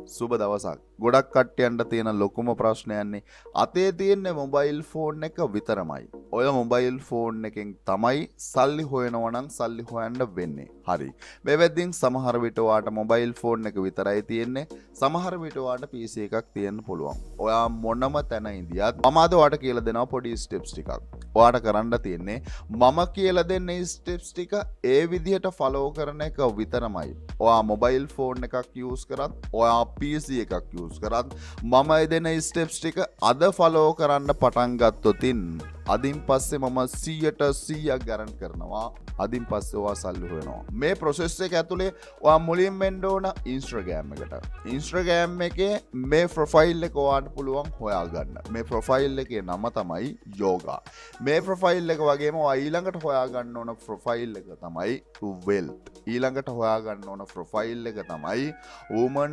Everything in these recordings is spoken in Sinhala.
සුබ දවසක්. ගොඩක් කට්ටියන්ට තියෙන ලොකුම ප්‍රශ්නයන්නේ අතේ තියෙන මොබයිල් ෆෝන් එක විතරමයි. ඔය මොබයිල් ෆෝන් එකෙන් තමයි සල්ලි හොයනවා නම් සල්ලි හොයන්න වෙන්නේ. හරි. මේ වෙද්දින් සමහර විට ඔයාට මොබයිල් ෆෝන් එක විතරයි තියෙන්නේ. සමහර විට ඔයාට PC එකක් තියෙන්න පුළුවන්. ඔයා මොනම තැන ඉඳියත් මම අද ඔයාට කියලා දෙනවා පොඩි ස්ටෙප්ස් ටිකක්. ඔයාට කරන්න තියෙන්නේ මම කියලා දෙන ස්ටෙප්ස් ටික ඒ විදිහට ෆලෝ කරන එක විතරමයි. ඔයා මොබයිල් ෆෝන් එකක් යූස් කරත් ඔයා PC එකක් යූස් කරත් මම දෙන ස්ටෙප්ස් ටික අද ෆලෝ කරන්න පටන් ගත්තොතින් අදින් පස්සේ මම 100% ගැරන්ටි කරනවා අදින් පස්සේ ඔයා සල්ලි හොයනවා. මේ ප්‍රොසෙස් එක ඇතුලේ ඔයා මුලින්ම එන්න ඕන Instagram එකට. Instagram එකේ මේ ප්‍රොෆයිල් එක ඔයාට පුළුවන් හොයාගන්න. මේ ප්‍රොෆයිල් එකේ නම තමයි yoga. මේ ප්‍රොෆයිල් එක වගේම ඔයා ඊළඟට හොයාගන්න ඕන ප්‍රොෆයිල් එක තමයි wealth. ඊළඟට හොයාගන්න ඕන ප්‍රොෆයිල් එක තමයි woman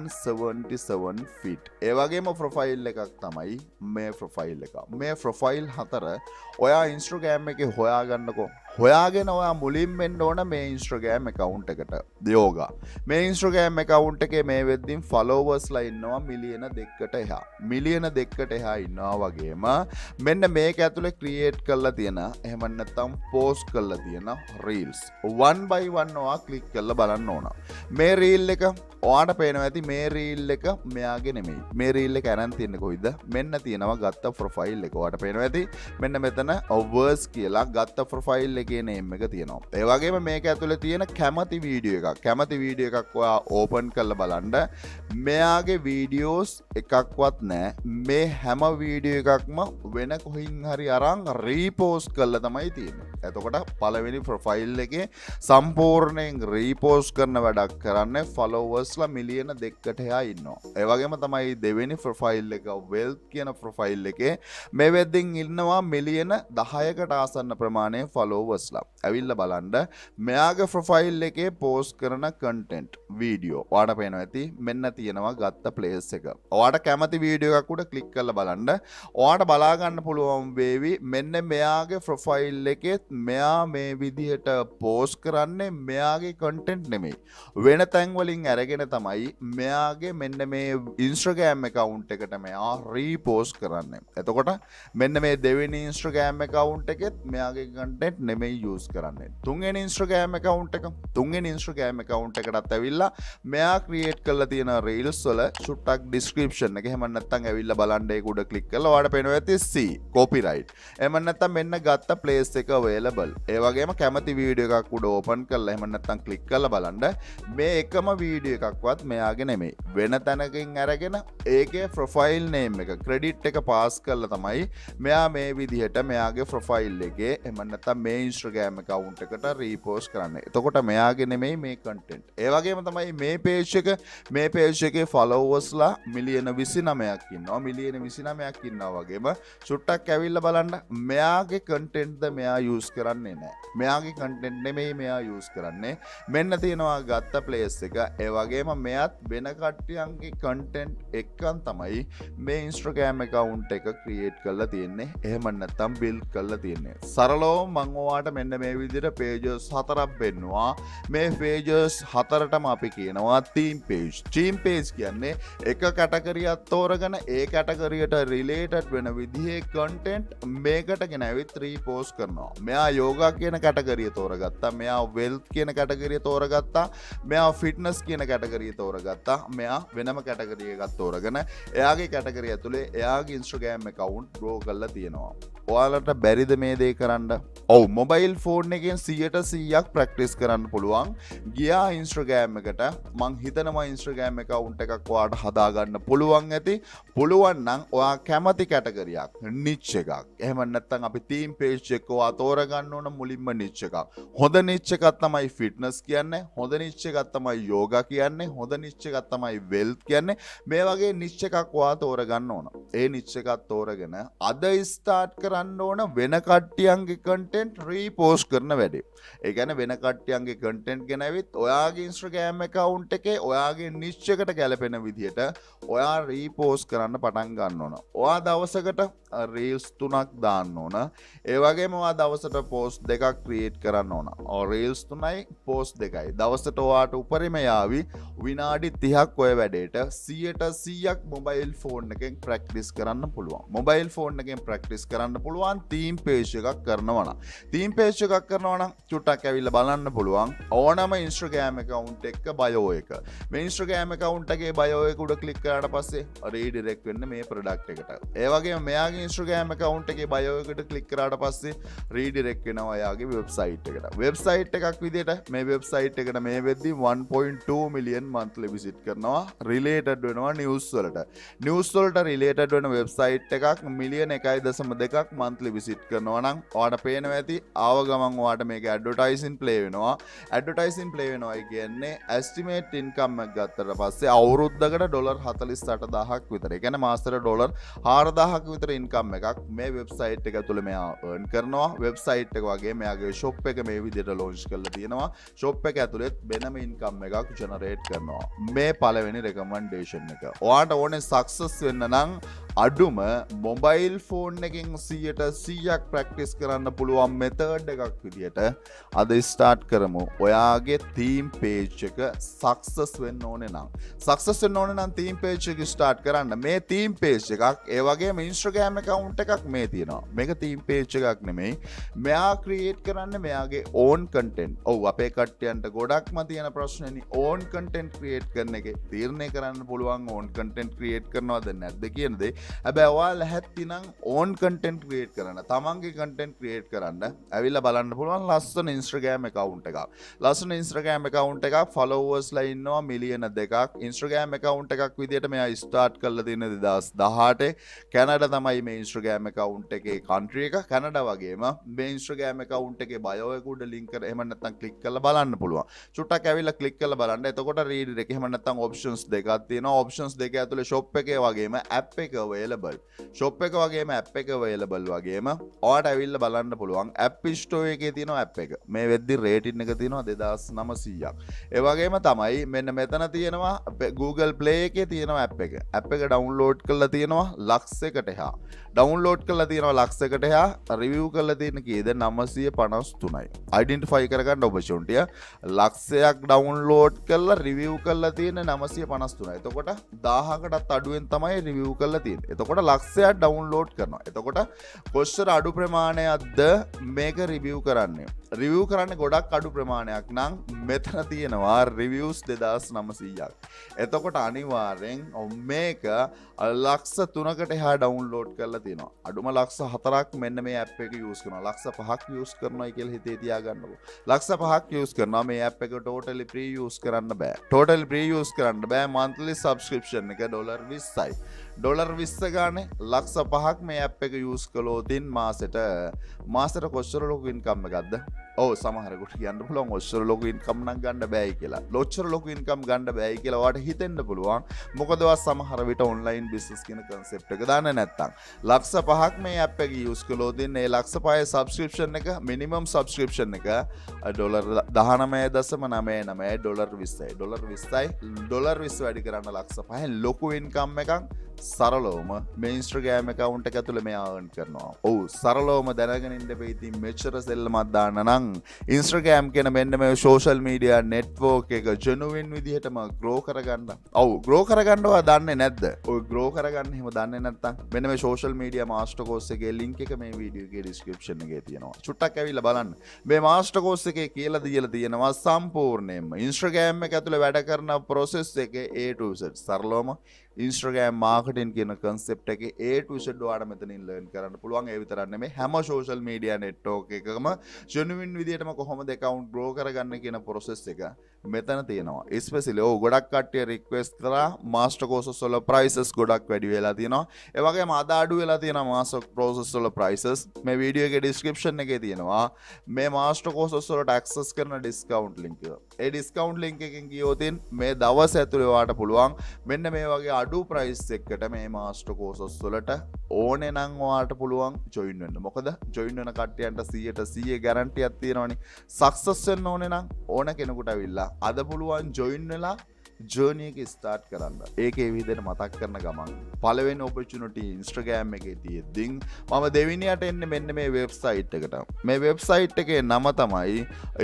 77 feet. ඒ වගේම ප්‍රොෆයිල් එකක් තමයි මේ ප්‍රොෆයිල් එක. මේ ප්‍රොෆයිල් හතර ඔයා Instagram එකේ හොයාගන්නකෝ. හොයාගෙන ඔයා මුලින්ම එන්න ඕන මේ Instagram account එකට. yoga. මේ Instagram account එකේ මේ වෙද්දින් followersලා ඉන්නවා මිලියන 2කට එහා. මිලියන 2කට එහා ඉන්නවා වගේම මෙන්න මේක ඇතුලේ create කරලා තියෙන එහෙම නැත්නම් post කරලා තියෙන reels one by one ඔයා click කරලා බලන්න ඕන. මේ reel එක ඔයාට පේනවා ඇති මේ reel එක මෙයාගේ නෙමෙයි. මේ reel එක අරන් තියන්නේ කොයිද? මෙන්න තියෙනවා ගත්ත profile එක. ඔයාට පේනවා ඇති මෙන්න මෙතන verse කියලා ගත්ත profile එකේ name එක තියෙනවා. ඒ වගේම මේක ඇතුලේ තියෙන කැමති වීඩියෝ එකක්. කැමති වීඩියෝ එකක් ඔයා open කරලා බලන්න. මෙයාගේ videos එකක්වත් නැහැ. මේ හැම වීඩියෝ එකක්ම වෙන කොහින් හරි අරන් repost කරලා තමයි තියෙන්නේ. එතකොට පළවෙනි profile එකේ සම්පූර්ණයෙන් repost කරන වැඩක් කරන්නේ followersලා මිලියන 2කට එහා ඉන්නවා. ඒ වගේම තමයි දෙවෙනි profile එක wealth කියන profile එකේ මේ වෙද්දින් ඉන්නවා මිලියන 10කට ආසන්න ප්‍රමාණයේ followersලා. ඇවිල්ලා බලන්න මෙයාගේ profile එකේ post කරන content video. ඔයාට පේනවා ඇති මෙන්න තියෙනවා ගත්ත place එක. ඔයාට කැමති වීඩියෝ එකක් උඩ click කරලා බලන්න. ඔයාට බලා ගන්න පුළුවන් වේවි මෙන්න මෙයාගේ profile එකේ මෙයා මේ විදිහට post කරන්නේ මෙයාගේ content නෙමෙයි. වෙන තැන් වලින් අරගෙන තමයි මෙයාගේ මෙන්න මේ Instagram account එකට මෙයා repost කරන්නේ. එතකොට මෙන්න මේ දෙවෙනි Instagram account එකෙත් මෙයාගේ content නෙමෙයි use කරන්නේ. තුන්වෙනි Instagram account එක තුන්වෙනි Instagram account එකටත් ඇවිල්ලා මෙයා create කරලා තියෙන reels වල චුට්ටක් description එක එහෙම නැත්නම් ඇවිල්ලා බලන්න ඒක උඩ click කරලා ඔයාලට පේනවා ඇති C copyright. එහෙම නැත්නම් මෙන්න ගත්ත place එක available. ඒ වගේම කැමති වීඩියෝ එකක් උඩ open කරලා එහෙම නැත්නම් click කරලා බලන්න මේ එකම වීඩියෝ එකක්වත් මෙයාගේ නෙමෙයි. වෙන තැනකින් අරගෙන ඒකේ profile name එක credit එක pass කරලා තමයි මෙයා මේ විදිහට මෙයාගේ profile එකේ එහෙම නැත්නම් මේ Instagram account එකට repost කරන්නේ. එතකොට මෙයාගේ නෙමෙයි මේ content. ඒ වගේම තමයි මේ page එකේ followersලා මිලියන 29ක් ඉන්නවා. මිලියන 29ක් ඉන්නවා වගේම චුට්ටක් ඇවිල්ලා බලන්න මෙයාගේ content ද මෙයා use කරන්නේ නැහැ. මෙයාගේ content නෙමෙයි මෙයා use කරන්නේ. මෙන්න තියෙනවා ගත්ත place එක. ඒ වගේම මෙයාත් වෙන කට්ටියන්ගේ content එක්කන් තමයි මේ Instagram account එක create කරලා තියෙන්නේ. එහෙම නැත්නම් build කරලා තියෙන්නේ. සරලව මම ඔයාලට මෙන්න මේ විදිහට pages හතරක් පෙන්නවා. මේ pages හතරටම අපි කියනවා theme page. theme page කියන්නේ එක කැටගරියක් තෝරගෙන ඒ කැටගරියට related වෙන විදිහේ content මේකට ගෙනවිත් repost කරනවා. මෙයා yoga කියන කැටගරිය තෝරගත්තා. මෙයා wealth කියන කැටගරිය තෝරගත්තා. මෙයා fitness කියන කැටගරිය තෝරගත්තා. මෙයා වෙනම කැටගරිය එකක් තෝරගෙන එයාගේ කැටගරිය ඇතුලේ එයාගේ Instagram account grow කරලා තියෙනවා. ඔයාලට බැරිද මේ දේ කරන්න? ඔව් mobile phone එකෙන් 100%ක් practice කරන්න පුළුවන්. ගියා Instagram එකට මං හිතනවා Instagram account එකක් ඔයාලට හදාගන්න පුළුවන් ඇති. පුළුවන් නම් ඔයා කැමති කැටගරියක් niche එකක්. එහෙම නැත්නම් අපි theme page එක ඔයා තෝරගන්න ඕන මුලින්ම niche එකක්. හොඳ niche එකක් තමයි fitness කියන්නේ. හොඳ niche එකක් තමයි yoga කියන්නේ. හොඳ niche එකක් තමයි wealth කියන්නේ. මේ වගේ niche එකක් ඔයා තෝරගන්න ඕන. ඒ niche එකක් තෝරගෙන අද start කරන්න ඕන වෙන කට්ටියන්ගේ content repost කරන වැඩේ. ඒ කියන්නේ වෙන කට්ටියන්ගේ content ගෙනවිත් ඔයාගේ Instagram account එකේ ඔයාගේ niche එකට ගැලපෙන විදිහට ඔයා repost කරන්න පටන් ගන්න ඕන. ඔයා දවසකට reels 3ක් දාන්න ඕන. ඒ වගේම ඔයා දවසට දවසට පෝස්ට් දෙකක් ක්‍රියේට් කරන්න ඕන. රීල්ස් 3යි පෝස්ට් 2යි. දවසට ඔයාට උපරිම යාවි විනාඩි 30ක් ඔය වැඩේට 100%ක් මොබයිල් ෆෝන් එකෙන් ප්‍රැක්ටිස් කරන්න පුළුවන්. මොබයිල් ෆෝන් එකෙන් ප්‍රැක්ටිස් කරන්න පුළුවන් තීම් පේජ් එකක් කරනවා නම්. තීම් පේජ් එකක් කරනවා නම් චුට්ටක් ඇවිල්ලා බලන්න පුළුවන් ඕනම Instagram account එක bio එක. මේ Instagram account එකේ bio එක උඩ ක්ලික් කරාට පස්සේ රීඩිරෙක්ට් වෙන්න මේ ප්‍රොඩක්ට් එකට. ඒ වගේම මෙයාගේ Instagram account එකේ bio එකට ක්ලික් කරාට පස්සේ රීඩිරෙක්ට් වෙනවා එයාගේ වෙබ්සයිට් එකට. වෙබ්සයිට් එකක් විදිහට මේ වෙබ්සයිට් එකට මේ වෙද්දි 1.2 මිලියන් monthly visit කරනවා related වෙනවා news වලට. news වලට related වෙන වෙබ්සයිට් එකක් මිලියන 1.2ක් monthly visit කරනවා නම් ඔයාලට පේනවා ඇති ආව ගමන් ඔයාලට මේක advertising play වෙනවා. advertising play වෙනවා කියන්නේ estimate income එක ගත්තට පස්සේ අවුරුද්දකට ඩොලර් 48000ක් විතර. ඒ කියන්නේ මාසෙට ඩොලර් 4000ක් විතර income එකක් මේ වෙබ්සයිට් එක ඇතුළේ මෙයා earn කරනවා. වෙබ්සයිට් එක වගේ මෙයාගේ shop එක මේ විදිහට launch කරලා තියෙනවා. shop එක ඇතුළේ වෙනම income එකක් generate කරනවා. මේ පළවෙනි recommendation එක. ඔයාට ඕනේ success වෙන්න නම් අඩුම මොබයිල් ෆෝන් එකෙන් 100%ක් ප්‍රැක්ටිස් කරන්න පුළුවන් මෙතඩ් එකක් විදිහට අද ස්ටාර්ට් කරමු. ඔයාගේ තීම් පේජ් එක සක්සස් වෙන්න ඕනේ නම් තීම් පේජ් එක ස්ටාර්ට් කරන්න. මේ තීම් පේජ් එකක් ඒ වගේම Instagram account එකක් මේ තියෙනවා. මේක තීම් පේජ් එකක් නෙමෙයි. මෙයා ක්‍රියේට් කරන්නේ මෙයාගේ own content. ඔව් අපේ කට්ටියන්ට ගොඩක්ම තියෙන ප්‍රශ්නේනේ own content ක්‍රියේට් කරන එකේ තීරණය කරන්න පුළුවන් own content ක්‍රියේට් කරනවද නැද්ද කියන දේ. හැබැයි ඔයාලා හැත්තිනම් ඕන් කන්ටෙන්ට් ක්‍රියේට් කරන්න තමන්ගේ කන්ටෙන්ට් ක්‍රියේට් කරන්න ඇවිල්ලා බලන්න පුළුවන් ලස්සන Instagram account එකක්. ලස්සන Instagram account එකක් followers-ලා ඉන්නවා මිලියන 2ක්. Instagram account එකක් විදිහට මෙයා ස්ටාර්ට් කරලා තියෙන 2018. කැනඩා තමයි මේ Instagram account එකේ country එක. කැනඩා වගේම මේ Instagram account එකේ bio එක උඩ link කර එහෙම නැත්නම් click කරලා බලන්න පුළුවන්. චුට්ටක් ඇවිල්ලා click කරලා බලන්න. එතකොට reader එක එහෙම නැත්නම් options දෙකක් තියෙනවා. options දෙක ඇතුලේ shop එකේ වගේම app එක available. shop එක වගේම app එක available වගේම ඔයාට ඇවිල්ලා බලන්න පුළුවන් app store එකේ තියෙන app එක. මේ වෙද්දි rating එක තියෙනවා 2900ක්. ඒ වගේම තමයි මෙන්න මෙතන තියෙනවා Google Play එකේ තියෙනවා app එක. app එක download කරලා තියෙනවා ලක්ෂයකට එහා. download කරලා තියෙනවා ලක්ෂයකට එහා. review කරලා තියෙන කීයද 953යි. identify කරගන්න opportunity ලක්ෂයක් download කරලා review කරලා තියෙන 953යි. එතකොට 1000කටත් අඩුවෙන් තමයි review කරලා තියෙන්නේ. එතකොට ලක්ෂයක් ඩවුන්ලෝඩ් කරනවා. එතකොට කොච්චර අඩු ප්‍රමාණයක්ද මේක රිවිව් කරන්නේ? රිවිව් කරන්නේ ගොඩක් අඩු ප්‍රමාණයක් නම් මෙතන තියෙනවා රිවිව්ස් 2900ක්. එතකොට අනිවාර්යෙන් මේක ලක්ෂ 3කට එහා ඩවුන්ලෝඩ් කරලා තියෙනවා. අඩුම ලක්ෂ 4ක් මෙන්න මේ app එක යූස් කරනවා. ලක්ෂ 5ක් යූස් කරනවා කියලා හිතේ තියාගන්නකො. ලක්ෂ 5ක් යූස් කරනවා මේ app එක totally free යූස් කරන්න බෑ. totally free යූස් කරන්න බෑ. monthly subscription එක ඩොලර් 20යි. ඩොලර් 20 ගානේ ලක්ෂ 5ක් මේ app එක යූස් කළොතින් මාසෙට කොච්චර ලොකු ඉන්කම් එකක්ද? ඔව් සමහරකට කියන්න පුළුවන් ඔච්චර ලොකු ඉන්කම් නම් ගන්න බෑයි කියලා. ඔච්චර ලොකු ඉන්කම් ගන්න බෑයි කියලා ඔයාලට හිතෙන්න පුළුවන්. මොකද ඔයා සමහර විට ඔන්ලයින් බිස්නස් කියන concept එක දන්නේ නැත්තම්. ලක්ෂ 5ක් මේ app එක යූස් කළොතින් ඒ ලක්ෂ 5ේ subscription එක minimum subscription එක ඩොලර් 19.99 ඩොලර් 20යි. ඩොලර් 20 වැඩි කරන්න ලක්ෂ 5ෙන් ලොකු ඉන්කම් එකක් සරලවම මේ Instagram account එක ඇතුලේ මෙයා earn කරනවා. ඔව් සරලවම දැනගෙන ඉන්න බෑ. ඉතින් මෙච්චර සෙල්ලමක් දාන්න නම් Instagram කියන මෙන්න මේ social media network එක genuine විදිහටම grow කරගන්න. ඔව් grow කරගන්නවා දන්නේ නැද්ද? ඔය grow කරගන්න එහෙම දන්නේ නැත්නම් මෙන්න මේ social media master course එකේ link එක මේ වීඩියෝ එකේ description එකේ තියෙනවා. චුට්ටක් ඇවිල්ලා බලන්න. මේ master course එකේ කියලා දීලා තියෙනවා සම්පූර්ණයෙන්ම Instagram එක ඇතුලේ වැඩ කරන process එකේ A to Z සරලවම Instagram marketing කියන concept එකේ A to Z ඔයාලා මෙතනින් learn කරන්න පුළුවන්. ඒ විතරක් නෙමෙයි හැම social media network එකකම genuine විදිහටම කොහොමද account grow කරගන්න කියන process එක මෙතන තියෙනවා. especially ගොඩක් කට්ටිය request කරා master courses වල prices ගොඩක් වැඩි වෙලා තියෙනවා. ඒ වගේම අද අඩු වෙලා තියෙනවා master courses වල prices. මේ වීඩියෝ එකේ description එකේ තියෙනවා මේ master courses වලට access කරන discount link එක. ඒ discount link එකෙන් ගියොතින් මේ දවස් ඇතුලේ ඔයාලට පුළුවන් මෙන්න මේ වගේ අඩු ප්‍රයිස් එකකට මේ මාස්ටර් කෝසස් වලට ඕනේ නම් ඔයාලට පුළුවන් ජොයින් වෙන්න. මොකද ජොයින් වෙන කට්ටියන්ට 100% ගැරන්ටියක් තියෙනවනේ. සක්සස් වෙන්න ඕනේ නම් ඕන කෙනෙකුට අවිල්ලා අද පුළුවන් ජොයින් වෙලා ජර්නි එක ස්ටාර්ට් කරන්න. ඒකේ විදිහට මතක් කරන ගමන් පළවෙනි ඔපචුනිටි Instagram එකේ තියෙද්දි මම දෙවෙනියට එන්නේ මෙන්න මේ වෙබ්සයිට් එකට. මේ වෙබ්සයිට් එකේ නම තමයි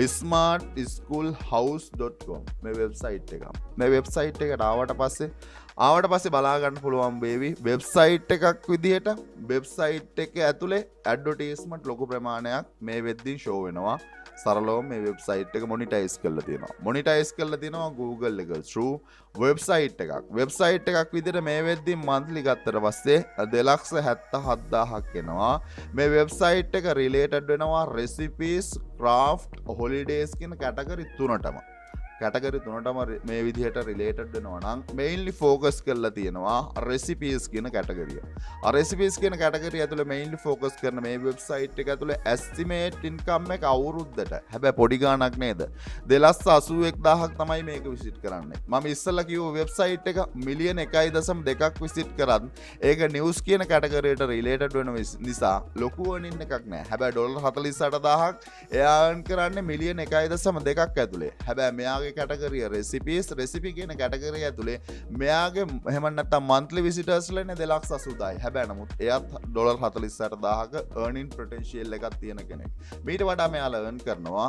smartschoolhouse.com මේ වෙබ්සයිට් එක. මේ වෙබ්සයිට් එකට ආවට පස්සේ බලා ගන්න පුළුවන් වේවි වෙබ්සයිට් එකක් විදිහට වෙබ්සයිට් එක ඇතුලේ ඇඩ්වර්ටයිස්මන්ට් ලොකු ප්‍රමාණයක් මේ වෙද්දී ෂෝ වෙනවා. සරලවම මේ වෙබ්සයිට් එක මොනිටයිස් කරලා තියෙනවා. මොනිටයිස් කරලා තියෙනවා Google එක through වෙබ්සයිට් එකක්. වෙබ්සයිට් එකක් විදිහට මේ වෙද්දී monthly ගත්තට පස්සේ 2,77,000ක් එනවා. මේ වෙබ්සයිට් එක රිලේටඩ් වෙනවා recipes, craft, holidays කියන කැටගරි තුනටම. කැටගරි තුනටම මේ විදිහට රිලේටඩ් වෙනවා නම් මේන්ලි ફોකස් කරලා තියෙනවා රෙසිපීස් කියන කැටගරිය. රෙසිපීස් කියන කැටගරිය ඇතුලේ මේන්ලි ફોකස් කරන මේ වෙබ්සයිට් එක ඇතුලේ එස්ටිමේට් ඉන්කම් එක අවුරුද්දට හැබැයි පොඩි ගාණක් නේද 2,81,000ක් තමයි මේක විසිට් කරන්නේ. මම ඉස්සෙල්ලා කිව්ව වෙබ්සයිට් එක මිලියන් 1.2ක් විසිට් කරත් ඒක නිවුස් කියන කැටගරියට රිලේටඩ් වෙන නිසා ලොකු earning එකක් නෑ. හැබැයි ඩොලර් 48,000ක් එයා earn කරන්නේ මිලියන් 1.2ක් ඇතුලේ. හැබැයි මෙයාගේ කැටගරිය රෙසිපි කියන කැටගරිය ඇතුලේ මෙයාගේ එහෙම නැත්නම් monthly visitors ලනේ 2,80,000යි. හැබැයි නමුත් එයාත් ඩොලර් 48,000ක earning potential එකක් තියෙන කෙනෙක්. මීට වඩා මෙයාලා earn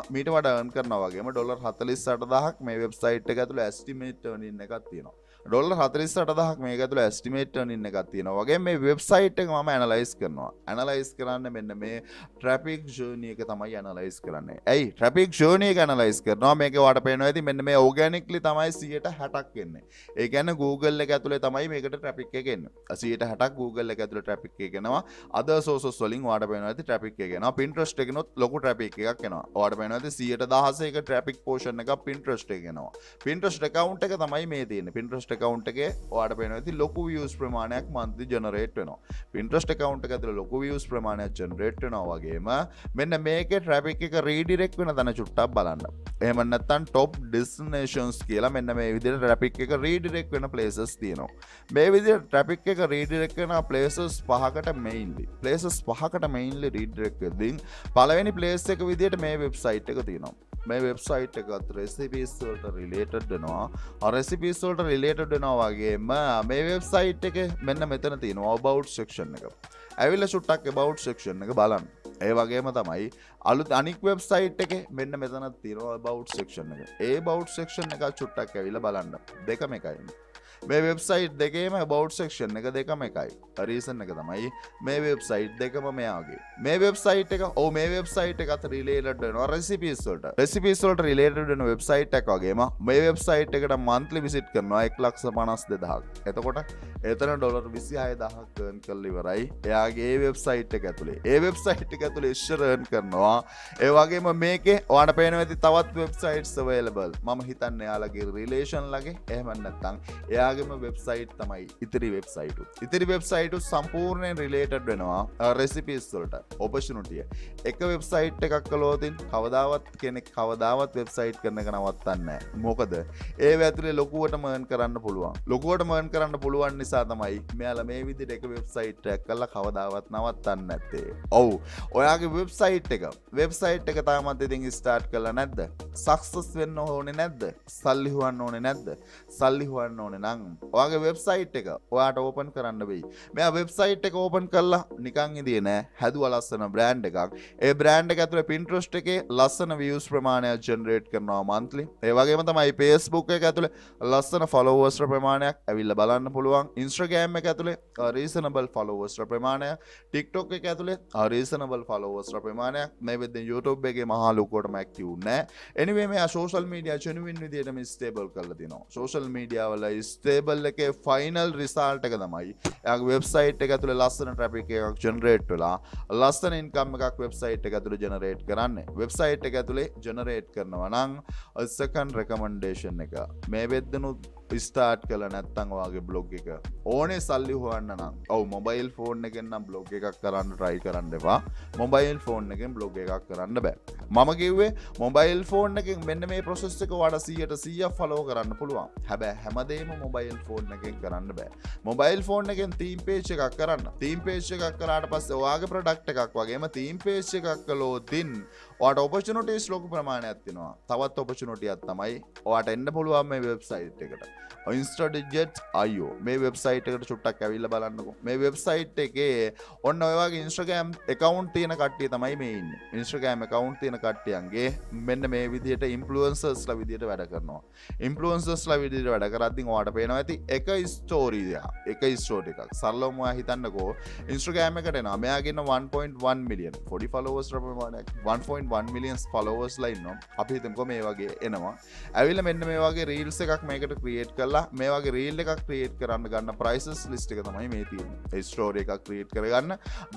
කරනවා වගේම ඩොලර් 48,000ක් මේ වෙබ්සයිට් එක ඇතුලේ estimate earning එකක් තියෙනවා. ඩොලර් 48,000ක් මේක ඇතුලේ estimate earning එකක් තියෙනවා. වගේම මේ වෙබ්සයිට් එක මම ඇනලයිස් කරනවා. ඇනලයිස් කරන්නේ මෙන්න මේ traffic journey එක තමයි ඇනලයිස් කරන්නේ. ඇයි traffic journey එක ඇනලයිස් කරනවා මේකේ වාට පේනවා ඇති මෙන්න මේ organically තමයි 60ක් එන්නේ. ඒ කියන්නේ Google එක ඇතුලේ තමයි මේකට traffic එක එන්නේ. 60ක් Google එක ඇතුලේ traffic එක එනවා. other sources වලින් වාට පේනවා ඇති traffic එක එනවා. Pinterest එකනොත් ලොකු traffic එකක් එනවා. වාට පේනවා ඇති 116ක traffic portion එකක් Pinterest එක එනවා. Pinterest account එක තමයි මේ තියෙන්නේ. Pinterest account එකේ ඔයාලට පේනවා ඇති ලොකු views ප්‍රමාණයක් monthly generate වෙනවා. Pinterest account එක ඇතුලේ ලොකු views ප්‍රමාණයක් generate වෙනවා වගේම මෙන්න මේකේ traffic එක redirect වෙන තැන චුට්ටක් බලන්න. එහෙම නැත්නම් top destinations කියලා මෙන්න මේ විදිහට traffic එක redirect වෙන places තියෙනවා. මේ විදිහට traffic එක redirect වෙන places පහකට mainly redirect වෙද්දී පළවෙනි place එක විදිහට මේ website එක තියෙනවා. මේ වෙබ්සයිට් එකත් රෙසිපීස් වලට රිලේටඩ් වෙනවා. රෙසිපීස් වලට රිලේටඩ් වෙනවා වගේම මේ වෙබ්සයිට් එකේ මෙන්න මෙතන තියෙනවා about section එක. ඇවිල්ලා චුට්ටක් about section එක බලන්න. ඒ වගේම තමයි අලුත් අනික් වෙබ්සයිට් එකේ මෙන්න මෙතන තියෙනවා about section එක. ඒ about section එක චුට්ටක් ඇවිල්ලා බලන්න. දෙකම එකයි. මේ වෙබ්සයිට් දෙකේම about section එක දෙකම එකයි. රීසන් එක තමයි මේ වෙබ්සයිට් දෙකම මෙයාගේ. මේ වෙබ්සයිට් එක මේ වෙබ්සයිට් එකත් රිලේටඩ් වෙනවා රෙසිපීස් වලට. රෙසිපීස් වලට රිලේටඩ් වෙන වෙබ්සයිට් එකක් වගේම මේ වෙබ්සයිට් එකට monthly visit කරනවා 1,52,000ක්. එතකොට එතන ඩොලර් 26,000ක් earn කරලා ඉවරයි. එයාගේ ඒ වෙබ්සයිට් එක ඇතුලේ. ඒ වෙබ්සයිට් එක ඇතුලේ ඉස්සර earn කරනවා. ඒ වගේම මේකේ ඔයාලට පේනවා ඇති තවත් වෙබ්සයිට්ස් available. මම හිතන්නේ එයාලගේ රිලේෂන් ලගේ එහෙම නැත්නම් එයාගේම වෙබ්සයිට් තමයි ඉතිරි වෙබ්සයිට් උත්. ඉතිරි වෙබ්සයිට් උත් සම්පූර්ණයෙන් රිලේටඩ් වෙනවා රෙසිපීස් වලට. ඔපචුනිටි එක වෙබ්සයිට් එකක් කළොත් කවදාවත් කෙනෙක් කවදාවත් වෙබ්සයිට් කරන එක නවත්තන්නේ නැහැ. මොකද ඒ ඇතුලේ ලොකුවටම earn කරන්න පුළුවන්. ලොකුවටම earn කරන්න පුළුවන් නිසා තමයි මෙයාලා මේ විදිහට එක වෙබ්සයිට් එකක් කරලා කවදාවත් නවත්තන්නේ නැත්තේ. ඔව්. ඔයාගේ වෙබ්සයිට් එක තාමත් ඉතින් ස්ටාර්ට් කරලා නැද්ද? සක්සස් වෙන්න ඕනේ නැද්ද? සල්ලි හොයන්න ඕනේ නැද්ද? සල්ලි හොයන්න ඕනේ නම් ඔයාගේ වෙබ්සයිට් එක ඔයාට ඕපන් කරන්න වෙයි. මෙයා වෙබ්සයිට් එක ඕපන් කරලා නිකන් ඉදියේ නෑ. හැදුවා ලස්සන බ්‍රෑන්ඩ් එකක්. ඒ බ්‍රෑන්ඩ් එක ඇතුලේ Pinterest එකේ ලස්සන views ප්‍රමාණයක් generate කරනවා monthly. ඒ වගේම තමයි Facebook එක ඇතුලේ ලස්සන followers ප්‍රමාණයක් ඇවිල්ලා බලන්න පුළුවන්. Instagram එක ඇතුලේ reasonable followers ප්‍රමාණයක්. TikTok එක ඇතුලේ reasonable followers ප්‍රමාණයක්. මේ වෙද්දී YouTube එකේ මහා ලොකුවටම active නෑ. anyway මෙයා social media genuine විදියටම stable කරලා තිනවා. social media වල stable එකේ final result එක තමයි එයාගේ website එක ඇතුලේ ලස්සන traffic එකක් generate වෙලා ලස්සන income එකක් website එක ඇතුලේ generate කරන්නේ. website එක ඇතුලේ generate කරනවා නම් second recommendation එක මේ වෙද්දනුත් ස්ටාර්ට් කළ නැත්තම් ඔයාගේ බ්ලොග් එක ඕනේ සල්ලි හොයන්න නම් ඔව් මොබයිල් ෆෝන් එකෙන් නම් බ්ලොග් එකක් කරන්න try කරන්න එපා. මොබයිල් ෆෝන් එකෙන් බ්ලොග් එකක් කරන්න බෑ. මම කිව්වේ මොබයිල් ෆෝන් එකෙන් මෙන්න මේ process එක ඔයාලට 100% follow කරන්න පුළුවන්. හැබැයි හැමදේම මොබයිල් ෆෝන් එකෙන් කරන්න බෑ. මොබයිල් ෆෝන් එකෙන් theme page එකක් කරන්න. theme page එකක් කරාට පස්සේ ඔයාගේ product එකක් වගේම theme page එකක් කළොතින් ඔයාට opportunities ලොකු ප්‍රමාණයක් තියෙනවා. තවත් opportunity එකක් තමයි ඔයාට එන්න පුළුවන් මේ website එකට. Instadigit.io මේ website එකට චුට්ටක් ඇවිල්ලා බලන්නකෝ. මේ website එකේ ඔන්න ඔය වගේ Instagram account තියෙන කට්ටිය තමයි මේ ඉන්නේ. Instagram account තියෙන කට්ටියන්ගේ මෙන්න මේ විදිහට influencersලා විදිහට වැඩ කරනවා. influencersලා විදිහට වැඩ කරද්දී ඔයාට පේනවා ඇති එක story එක story එකක්. සරලවම ඔයා හිතන්නකෝ Instagram එකට එනවා. මෙයාගේ ඉන්න 1.1 million 40 followers ප්‍රමාණයක් 1.1 million followers ලා ඉන්නවා. අපි හිතමුකෝ මේ වගේ එනවා. ඇවිල්ලා මෙන්න මේ වගේ reels එකක් මේකට create කරලා මේ වගේ reel එකක් create කරන්න ගන්න prices list එක තමයි මේ තියෙන්නේ. ඒ story එකක් create කරගන්න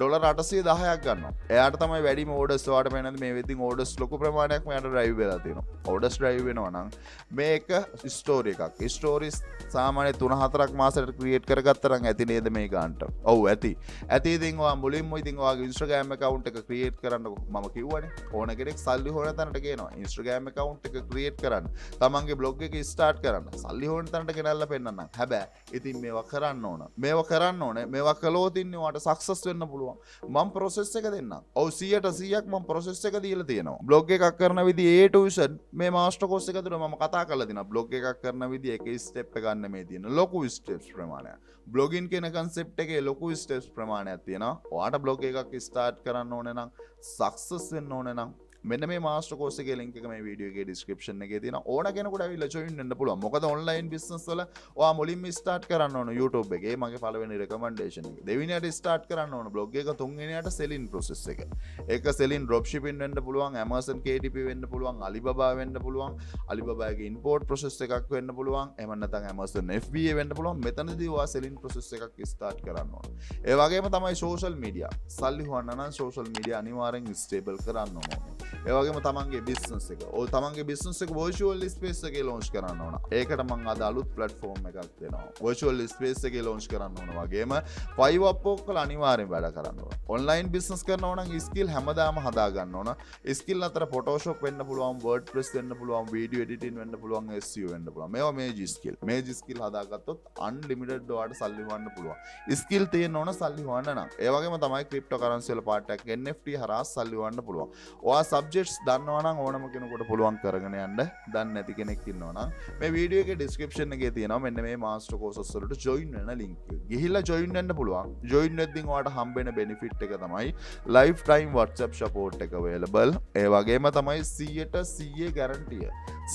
$810ක් ගන්නවා. එයාට තමයි වැඩිම orders ඔයාට පේනද මේ වෙද්දින් orders ලොකු ප්‍රමාණයක් මෙයාට drive වෙලා තියෙනවා. orders drive වෙනවා නම් මේක story එකක්. ඒ stories සාමාන්‍ය 3-4ක් මාසෙකට create කරගත්තා නම් ඇති නේද මේ ගන්නට. ඔව් ඇති. ඇති ඉතින් ඔයා මුලින්ම ඉතින් ඔයාගේ Instagram account එක create කරන්න මම කිව්වනේ. ඕන කෙනෙක් සල්ලි හොයන තැනට කියනවා. Instagram account එක create කරන්න. තමන්ගේ blog එක start කරන්න. සල්ලි හොයන තැනට ගෙනල්ලා පෙන්නන්න. හැබැයි ඉතින් මේවා කරන්න ඕන. මේවා කරන්න ඕනේ. මේවා කළොත් ඉන්නේ ඔයාට success වෙන්න පුළුවන්. මම process එක දෙන්නම්. ඔව් 100%ක් මම process එක දීලා තියෙනවා. blog එකක් කරන විදිහ A to Z මේ master course එක තුළ මම කතා කරලා දෙනවා. blog එකක් කරන විදිහ එක step එක ගන්න මේ තියෙන ලොකු steps ප්‍රමාණයක්. blogging කියන concept එකේ ලොකු steps ප්‍රමාණයක් තියෙනවා. ඔයාට blog එකක් start කරන්න ඕනේ නම් success වෙන්න ඕනේ නම් මෙන්න මේ මාස්ටර් කෝස් එකේ link එක මේ වීඩියෝ එකේ description එකේ තියෙනවා. ඕන කෙනෙකුට ඇවිල්ලා join වෙන්න පුළුවන්. මොකද online business වල ඔයා මුලින්ම start කරන්න ඕන YouTube එකේ. මගේ පළවෙනි recommendation එක. දෙවෙනියට start කරන්න ඕන blog එක. තුන්වෙනියට selling process එක. ඒක selling drop shipping වෙන්න පුළුවන්, Amazon KDP වෙන්න පුළුවන්, Alibaba වෙන්න පුළුවන්, Alibaba ගේ import process එකක් වෙන්න පුළුවන්. එහෙම නැත්නම් Amazon FBA වෙන්න පුළුවන්. මෙතනදී ඔයා selling process එකක් start කරන්න ඕන. ඒ වගේම තමයි social media. සල්ලි හොයන්න නම් social media අනිවාර්යෙන් stable කරන්න ඕන. ඒවගේම තමන්ගේ බිස්නස් එක ඕ තමන්ගේ බිස්නස් එක virtual space එකේ launch කරන්න ඕන. ඒකට මම අද අලුත් platform එකක් දෙනවා. virtual space එකේ launch කරන්න ඕන. වගේම 5 up ඔක්කොල අනිවාර්යෙන් වැඩ කරන්න ඕන. online business කරනවා නම් skill හැමදාම හදා ගන්න ඕන. skill අතර Photoshop වෙන්න පුළුවන්, WordPress වෙන්න පුළුවන්, video editing වෙන්න පුළුවන්, SEO වෙන්න පුළුවන්. මේවා major skill. major skill හදාගත්තොත් unlimited ඔයාලට සල්ලි හොයන්න පුළුවන්. skill තියෙන්න ඕන සල්ලි හොයන්න නම්. ඒ වගේම තමයි cryptocurrency වල part එකක් NFT හරහා සල්ලි හොයන්න පුළුවන්. ඔයා subjects දන්නවා නම් ඕනම කෙනෙකුට පුළුවන් කරගෙන යන්න. දන්නේ නැති කෙනෙක් ඉන්නවා නම් මේ වීඩියෝ එකේ description එකේ තියෙනවා මෙන්න මේ master courses වලට join වෙන link එක. ගිහිල්ලා join වෙන්න පුළුවන්. join වෙද්දී ඔයාලට හම්බෙන benefit එක තමයි lifetime WhatsApp support එක available. ඒ වගේම තමයි 100% guarantee.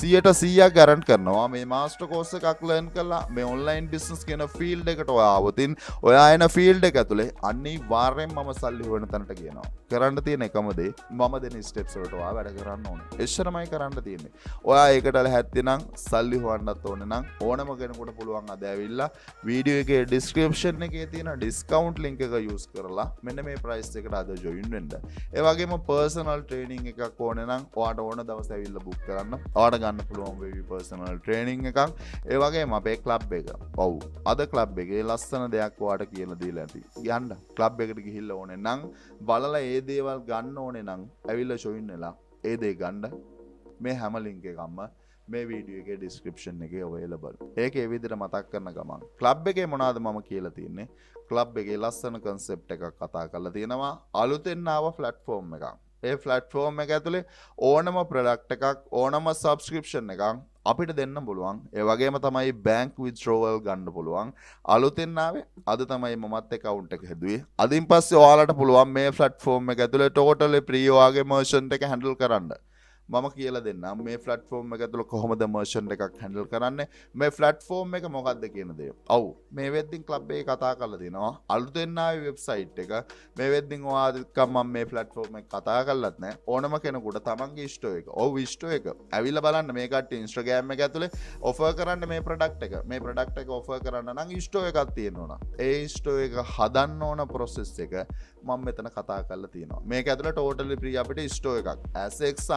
100% guarantee කරනවා මේ master course එකක් learn කරලා මේ online business කියන field එකට ඔයා આવතින් ඔයා එන field එක ඇතුලේ අනිවාර්යෙන් මම සල්ලි හොයන තැනට කියනවා. කරන්න තියෙන එකම දේ මම දෙන steps වලට ඔයා වැඩ කරන්න ඕනේ. එච්චරමයි කරන්න තියෙන්නේ. ඔයා ඒකට ලැහැත්ති නම් සල්ලි හොයන්නත් ඕනේ නම් ඕනම කෙනෙකුට පුළුවන් අද ඇවිල්ලා වීඩියෝ එකේ description එකේ තියෙන discount link එක use කරලා මෙන්න මේ price එකට අද join වෙන්න. ඒ වගේම personal training එකක් ඕනේ නම් ඔයාට ඕන දවස් ඇවිල්ලා book කරන්න. ඔයාට ගන්න පුළුවන් වෙවි personal training එකක්. ඒ වගේම අපේ club එක. ඔව්. අද club එකේ ලස්සන දෙයක් ඔයාට කියලා දීලා ඇති. යන්න club එකට ගිහිල්ලා ඕනේ නම් බලලා ඒ දේවල් ගන්න ඕනේ නම් ඇවිල්ලා join වෙලා ඒ දේ ගන්න. මේ හැම link එකක්ම මේ වීඩියෝ එකේ description එකේ available. ඒක ඒ විදිහට මතක් කරන ගමන් club එකේ මොනවද මම කියලා තියන්නේ? club එකේ ලස්සන concept එකක් කතා කරලා තියෙනවා. අලුතෙන් ආව platform එකක්. ඒ platform එක ඇතුලේ ඕනම product එකක් ඕනම subscription එකක් අපිට දෙන්න පුළුවන්. ඒ වගේම තමයි bank withdrawal ගන්න පුළුවන්. අලුතෙන් ආවේ අද තමයි මමත් account එක හැදුවේ. අදින් පස්සේ ඔයාලට පුළුවන් මේ platform එක ඇතුලේ totally free ඔයාගේ merchant එක handle කරන්න. මම කියලා දෙන්නම් මේ platform එක ඇතුළේ කොහොමද merchant එකක් handle කරන්නේ. මේ platform එක මොකක්ද කියන දේ. ඔව් මේ වෙද්දින් club එකේ කතා කරලා තිනවා. අලුතෙන් ආවේ website එක. මේ වෙද්දින් ඔයාලට මම මේ platform එක කතා කරලත් නැහැ. ඕනම කෙනෙකුට තමන්ගේ store එක. ඔව් store එක. ඇවිල්ලා බලන්න මේ කට්ටිය Instagram එක ඇතුලේ offer කරන්න මේ product එක. මේ product එක offer කරන්න නම් store එකක් තියෙන්න ඕන. ඒ store එක හදන්න ඕන process එක මම මෙතන කතා කරලා තියෙනවා. මේක ඇතුලේ totally free අපිට store එකක්. as example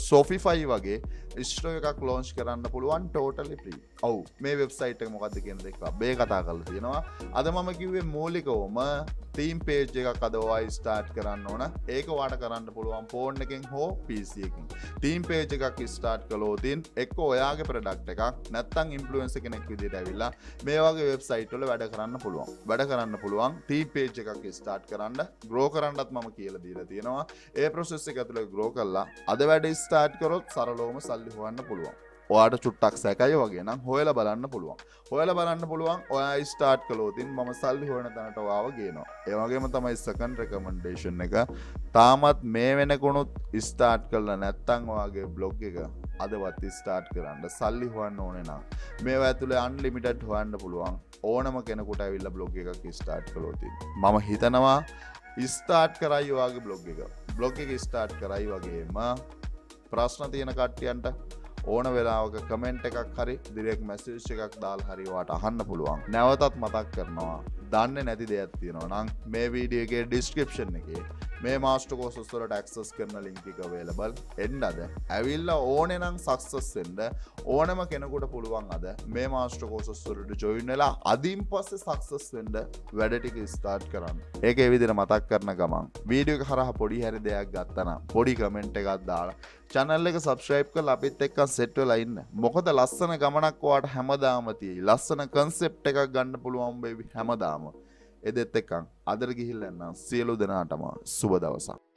Shopify වගේ ස්ටෝර් එකක් ලොන්ච් කරන්න පුළුවන් totally free. ඔව් මේ වෙබ්සයිට් එක මොකද්ද කියන දේ මේ කතා කරලා තියෙනවා. අද මම කිව්වේ මූලිකවම තීම් පේජ් එකක් අද ඔයයි ස්ටාර්ට් කරන්න ඕන. ඒක ඔයාට කරන්න පුළුවන් ෆෝන් එකෙන් හෝ PC එකකින්. තීම් පේජ් එකක් ස්ටාර්ට් කළොත් එක්ක ඔයාගේ ප්‍රොඩක්ට් එකක් නැත්නම් ඉන්ෆ්ලුවෙන්සර් කෙනෙක් විදිහට ඇවිල්ලා මේ වගේ වෙබ්සයිට් වල වැඩ කරන්න පුළුවන්. වැඩ කරන්න පුළුවන් තීම් පේජ් එකක් ස්ටාර්ට් කරන්න, ග්‍රෝ කරන්නත් මම කියලා දීලා තියෙනවා. ඒ process එක ඇතුලේ ග්‍රෝ කළා අද වැඩ ස්ටාර්ට් කරොත් සරලවම සල්ලි හොයන්න පුළුවන්. ඔයාට චුට්ටක් සැකයි වගේ නම් හොයලා බලන්න පුළුවන්. හොයලා බලන්න පුළුවන් ඔයා ස්ටාර්ට් කළොත් මම සල්ලි හොයන තැනට ඔයාව ගේනවා. ඒ වගේම තමයි සෙකන්ඩ් රෙකමෙන්ඩේෂන් එක. තාමත් මේ වෙනකොනුත් ස්ටාර්ට් කළා නැත්නම් ඔයාගේ බ්ලොග් එක අදවත් ස්ටාර්ට් කරන්න සල්ලි හොයන්න ඕනේ නම් මේවා ඇතුලේ අන්ලිමිටඩ් හොයන්න පුළුවන්. ඕනම කෙනෙකුට ඇවිල්ලා බ්ලොග් එකක් ස්ටාර්ට් කළොත් මම හිතනවා ස්ටාර්ට් කරයි ඔයාගේ බ්ලොග් එක. බ්ලොග් එක ස්ටාර්ට් කරයි වගේම ප්‍රශ්න තියෙන කට්ටියන්ට ඕන වෙලාවක කමෙන්ට් එකක් හරි ඩිරෙක්ට් මැසේජ් එකක් දාලා හරි ඔයාට අහන්න පුළුවන්. නැවතත් මතක් කරනවා දන්නේ නැති දෙයක් තියෙනවා නම් මේ වීඩියෝ එකේ ඩිස්ක්‍රිප්ෂන් එකේ මේ මාස්ටර් කෝසස් වලට ඇක්සස් කරන ලින්ක් එක available එන්නද ඇවිල්ලා ඕනේ නම් සක්සස් වෙන්න ඕනම කෙනෙකුට පුළුවන් අද මේ මාස්ටර් කෝසස් වලට ජොයින් වෙලා අදින් පස්සේ සක්සස් වෙන්න වැඩ ටික ස්ටාර්ට් කරන්න. ඒක ඒ විදිහට මතක් කරන ගමන් වීඩියෝ එක හරහා පොඩි හරි දෙයක් ගත්තා නම් පොඩි කමෙන්ට් එකක් දාලා channel එක subscribe කරලා අපිත් එක්ක set වෙලා ඉන්න. මොකද ලස්සන ගමනක් ඔයාට හැමදාම තියෙයි. ලස්සන concept එකක් ගන්න පුළුවන් baby හැමදාම. එදෙත් එක්කන් අදට ගිහිල්ලා යන්න සියලු දෙනාටම සුබ දවසක්.